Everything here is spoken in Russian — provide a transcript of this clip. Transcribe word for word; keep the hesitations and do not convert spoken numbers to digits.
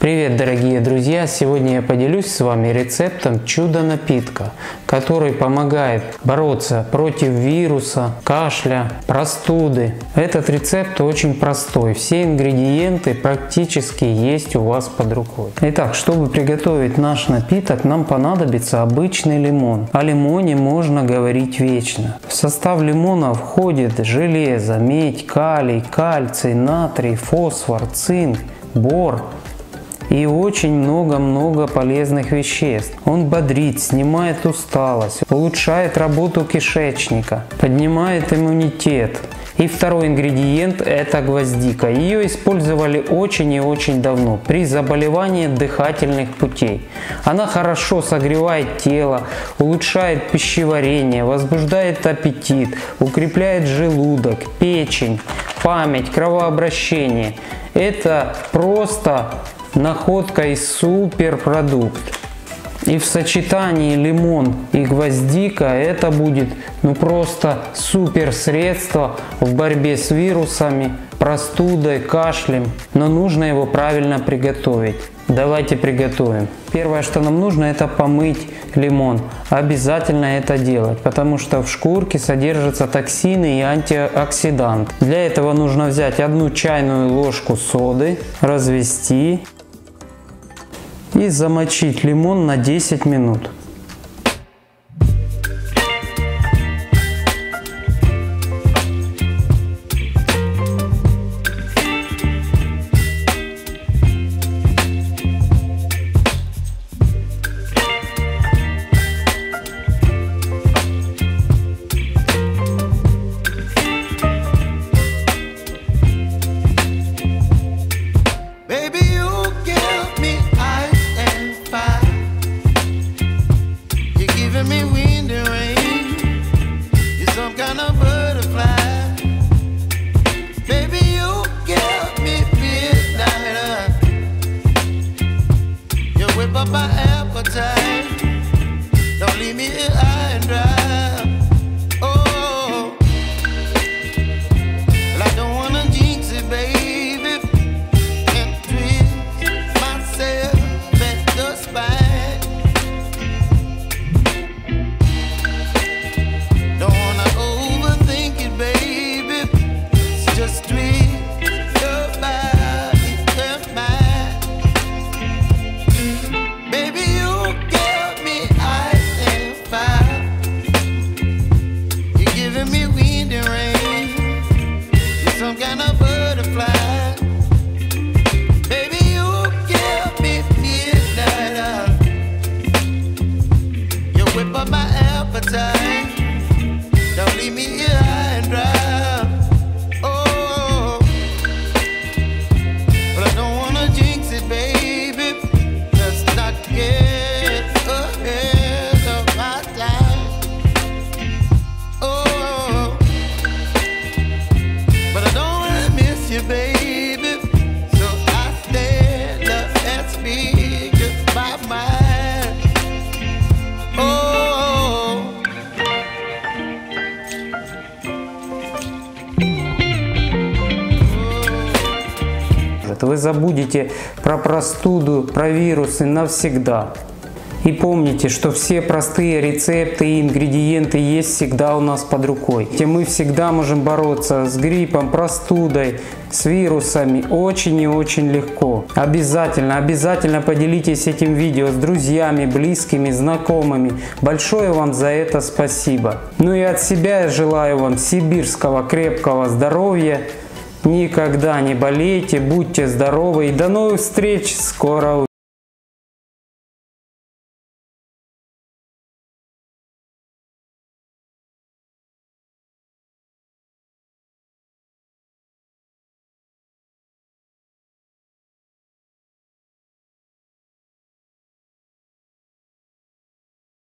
Привет, дорогие друзья! Сегодня я поделюсь с вами рецептом чудо-напитка, который помогает бороться против вируса, кашля, простуды. Этот рецепт очень простой, все ингредиенты практически есть у вас под рукой. Итак, чтобы приготовить наш напиток, нам понадобится обычный лимон. О лимоне можно говорить вечно. В состав лимона входит железо, медь, калий, кальций, натрий, фосфор, цинк, бор и очень много-много полезных веществ. Он бодрит, снимает усталость, улучшает работу кишечника, поднимает иммунитет. И второй ингредиент – это гвоздика. Ее использовали очень и очень давно при заболевании дыхательных путей. Она хорошо согревает тело, улучшает пищеварение, возбуждает аппетит, укрепляет желудок, печень, память, кровообращение. Это просто находка и суперпродукт. И в сочетании лимон и гвоздика это будет ну просто супер средство в борьбе с вирусами, простудой, кашлем. Но нужно его правильно приготовить. Давайте приготовим. Первое, что нам нужно, это помыть лимон. Обязательно это делать, потому что в шкурке содержатся токсины и антиоксиданты. Для этого нужно взять одну чайную ложку соды, развести и замочить лимон на десять минут. My appetite, don't leave me here high and dry. Oh, well, I don't wanna jinx it, baby, and twist myself at the spine. Don't wanna overthink it, baby, it's just twist your body and mine. Some kind of butterfly, baby, you give me midnight. You whip up my appetite, don't leave me here high and dry. Oh, but I don't wanna jinx it, baby. Let's not get ahead of my time. Oh, but I don't wanna miss you, baby. So I stand up and speak just my mind. Oh, вы забудете про простуду, про вирусы навсегда. И помните, что все простые рецепты и ингредиенты есть всегда у нас под рукой. И мы всегда можем бороться с гриппом, простудой, с вирусами очень и очень легко. Обязательно, обязательно поделитесь этим видео с друзьями, близкими, знакомыми. Большое вам за это спасибо. Ну и от себя я желаю вам сибирского крепкого здоровья. Никогда не болейте, будьте здоровы и до новых встреч скоро.